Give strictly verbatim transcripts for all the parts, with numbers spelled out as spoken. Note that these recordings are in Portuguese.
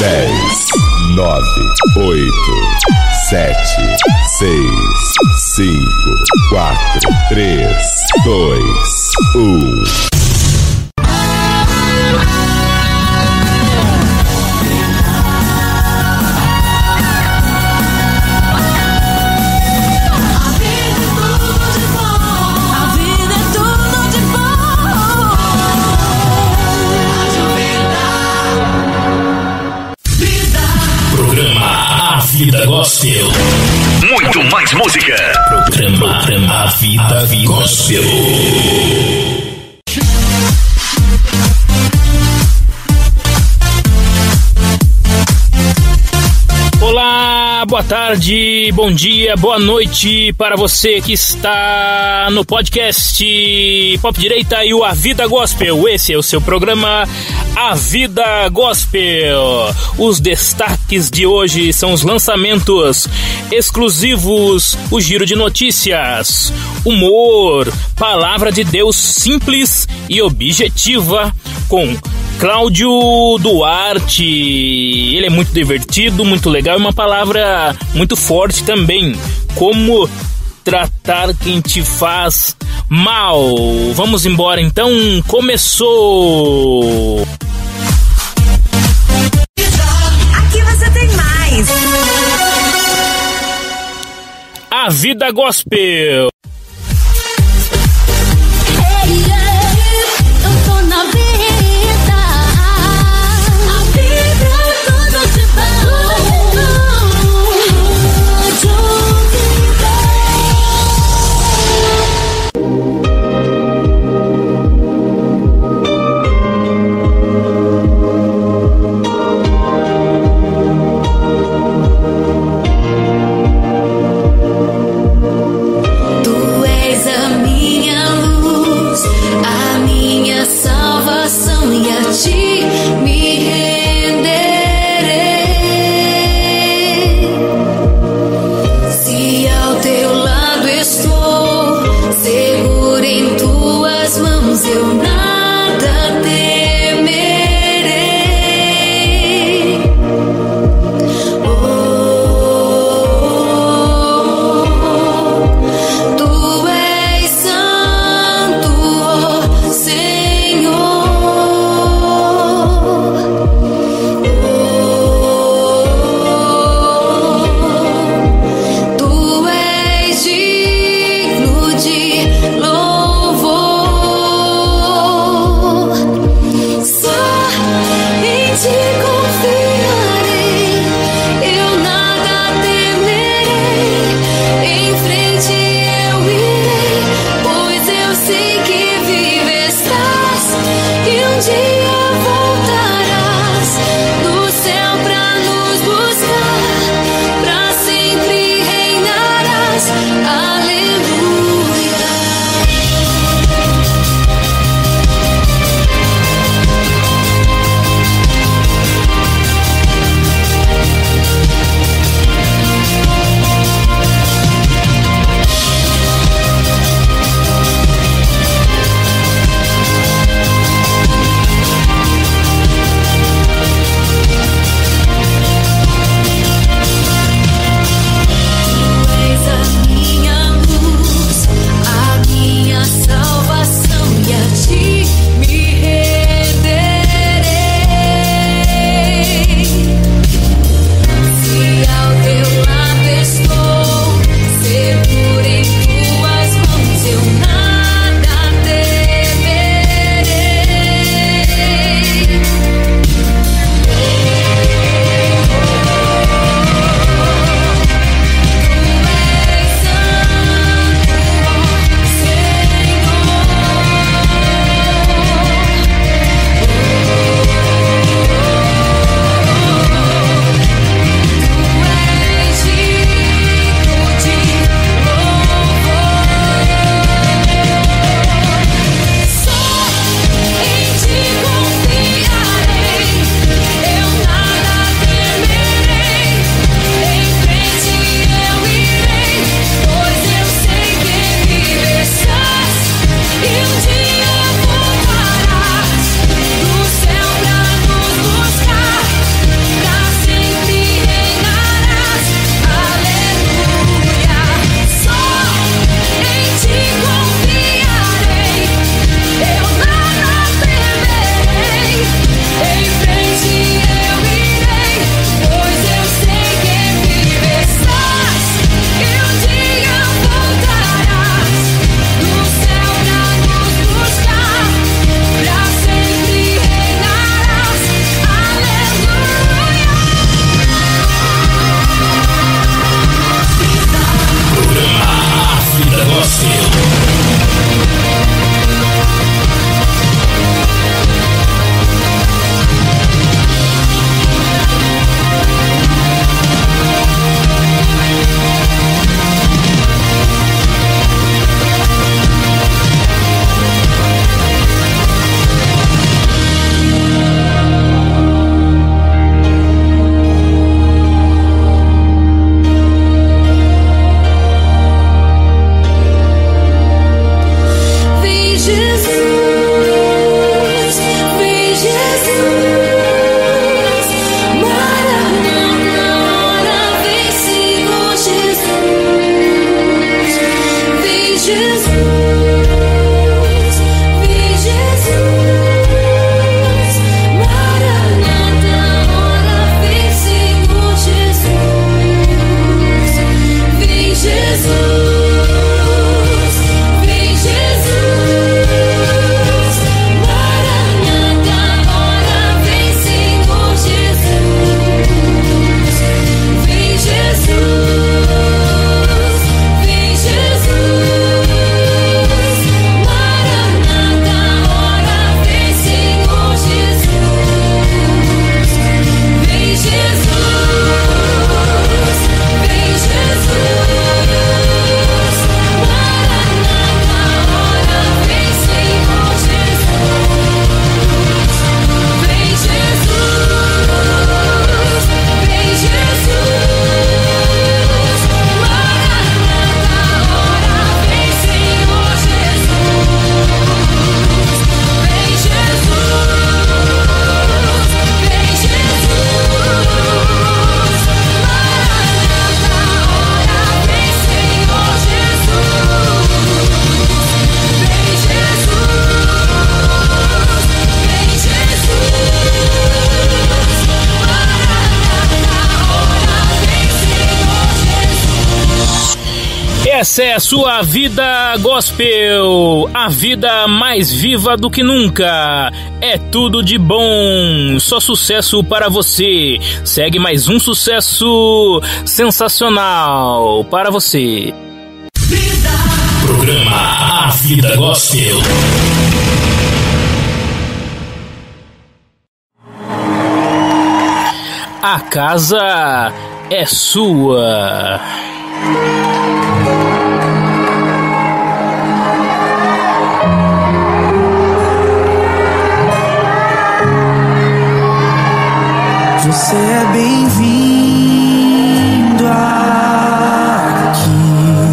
dez, nove, oito, sete, seis, cinco, quatro, três, dois, um. Vida Gospel. Muito mais música. Programa, programa A Vida Gospel. Olá, boa tarde, bom dia, boa noite para você que está no podcast Pop Direita e o A Vida Gospel. Esse é o seu programa A Vida Gospel. Os destaques de hoje são os lançamentos exclusivos, o giro de notícias, humor, palavra de Deus simples e objetiva com Cláudio Duarte. Ele é muito divertido, muito legal e uma palavra muito forte também. Como tratar quem te faz mal. Vamos embora então, começou! Aqui você tem mais. A Vida Gospel. Essa é a sua Vida Gospel, a vida mais viva do que nunca. É tudo de bom, só sucesso para você. Segue mais um sucesso sensacional para você. Vida. Programa A Vida Gospel. A casa é sua. Você é bem-vindo aqui.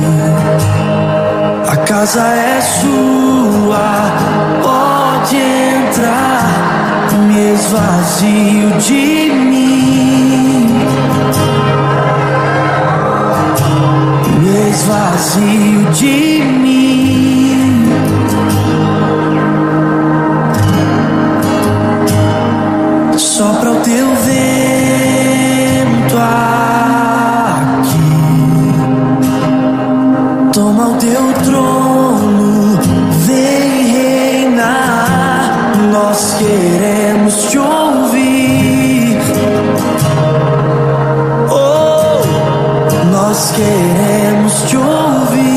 A casa é sua, pode entrar. Me esvazio de mim, me esvazio de mim. Sopra o teu vento aqui, toma o teu trono, vem reinar. Nós queremos te ouvir, oh, nós queremos te ouvir.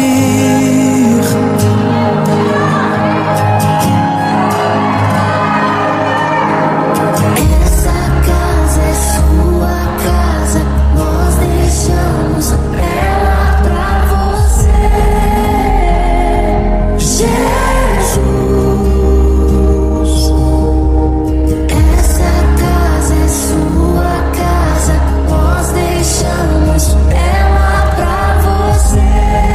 Ela pra você.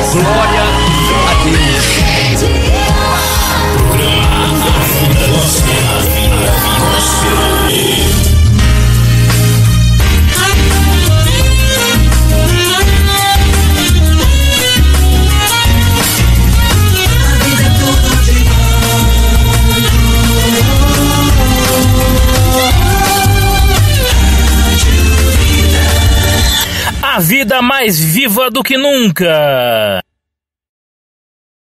Glória a Deus. A vida mais viva do que nunca.